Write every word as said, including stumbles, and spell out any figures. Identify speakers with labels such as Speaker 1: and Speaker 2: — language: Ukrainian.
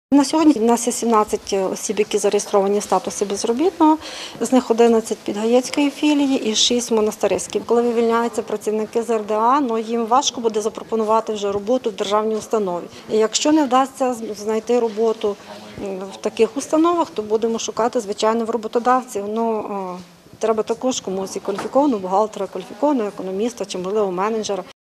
Speaker 1: На сьогодні у нас є сімнадцять осіб, які зареєстровані в статусі безробітного, з них одинадцять Підгаєцької філії і шість Монастириської. Коли вивільняються працівники з ер де а, ну, їм важко буде запропонувати вже роботу в державній установі. І якщо не вдасться знайти роботу в таких установах, то будемо шукати, звичайно, в роботодавців. Ну, треба також комусь і кваліфікованого бухгалтера, кваліфікованого економіста чи, можливо, менеджера.